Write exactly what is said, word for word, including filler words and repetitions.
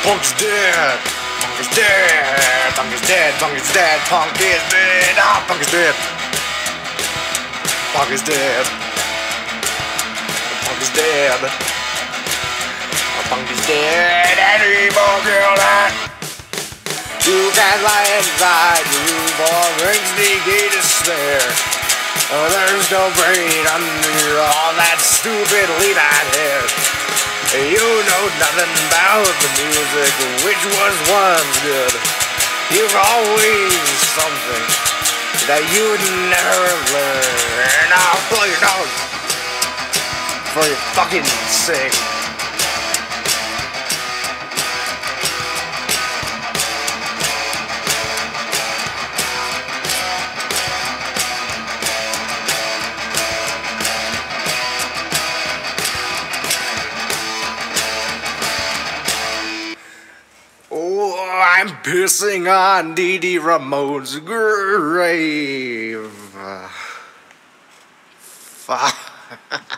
Punk is dead. Punk is dead. Punk is dead. Punk is dead. Punk is dead. Ah, punk is dead. Punk is dead. Punk is dead. Punk is dead. Anymore, girl, that you can't lie inside you for sneaky despair. Oh, there's no brain under all that stupid Levi hair. You know nothing about the music which was once good. You've always something that you'd never learn. Now blow your nose for your fucking sake. Oh, I'm pissing on Dee Dee Ramone's grave. Fuck.